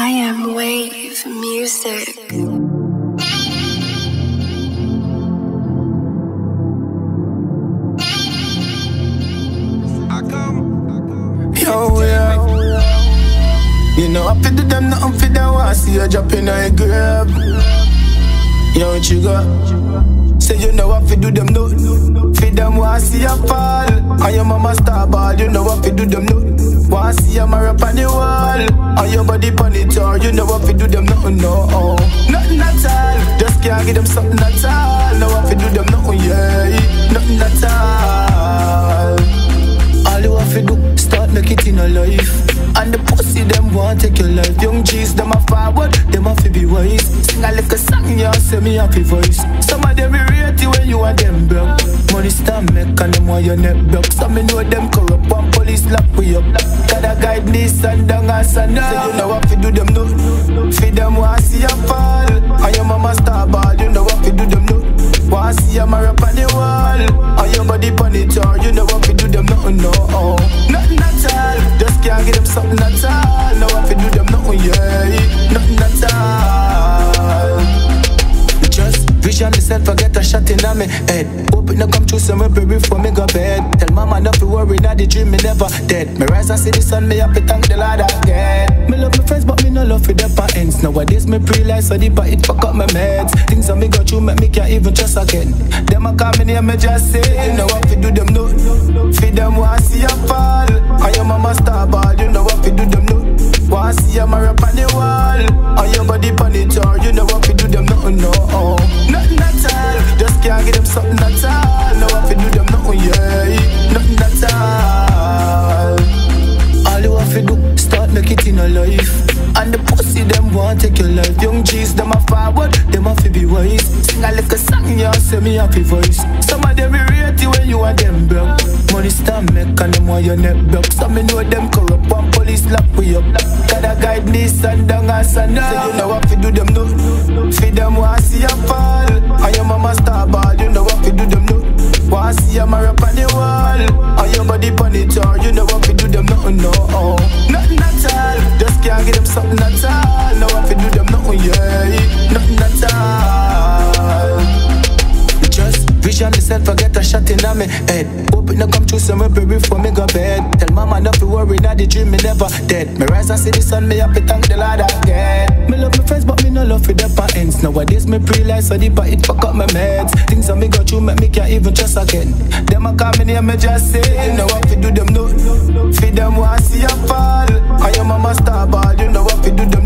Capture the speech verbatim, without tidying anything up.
I am Wave Music. Yo, yeah. You know I fit do them nothing for them. I see you drop in a grab. Yo, what you got? Say you know I fit do them nothing. For them, I see you fall. And your mama star ball. You know I fit do them nothing. I see you marry up on the wall. And your body on the tour. You know I fit do them nothing, no. Nothing at all. Just can't give them something at all. Know I fit do them nothing, yeah. Nothing at all. All you have to do, start make it in a life. And the pussy, them want take your life. Young G's, them a forward, them have to be wise. Sing a little song, yeah, say me happy voice. Some of them rate you when you and them broke. Money stand make and them want your neck broke. Some me know them corrupt, one police lock we up. Gotta guide this and down us and now. So you know what to do them no. Feed them want see you fall. And your mama star ball, you know what to do them no. Want see you marry up on the wall. And your body on the tour, you know what to do them no, no. Nothing at all, just can't give them something at all. Know what to do them nothing, yeah. Nothing at all. Just vision myself, forget a shot in on me head. Hope it no come true, so me pray before me go bed. Tell mama not to worry, now the dream me never dead. Me rise and see the sun, me happy thank the Lord again. Me love my friends, but me no love for their parents. Nowadays me pre-life so deep, but it fuck up my meds. Things that me go through make me can't even trust again. Them a call me name, me just say, you know what to do them no. Feed them want see you fall. And your mama star ball, you know what to do them no. Want see you marry up on the wall. And your body on the tour, you know what to do them no, no. Nothing at all, just can't give them something at all. Know what to do them nothing, yeah. Nothing at all. All you have to do, start make it in a life. And the pussy, them want take your life. Young G's, them a forward, them have to be wise. Sing a little song, yeah, say me happy voice. Some of them rate you when you and them broke. Money stand make and them want your neck broke. Some me know them corrupt, one police lock we up. Gotta guide this and down us and now. So you know what to do them no. Feed them want see you fall. And your mama star ball, you know what to do them no. Want see you marry up on the wall. And your body on the tour, you know what to do them no, no. Nothing at all, just can't give them something at all. Know what to do them nothing, yeah. Nothing at all. Just vision myself, forget a shot in on me head. Hope it no come true, so me pray before me go bed. Tell mama not to worry, now the dream me never dead. Me rise and see the sun, me happy thank the Lord again. Me love my friends, but me no love for their parents. Nowadays me pre-life so deep, but it fuck up my meds. Things that me go through make me can't even trust again. Them a call me name, me just say, you know what to do them no. Feed them want see you fall. And your mama star ball, you know what to do them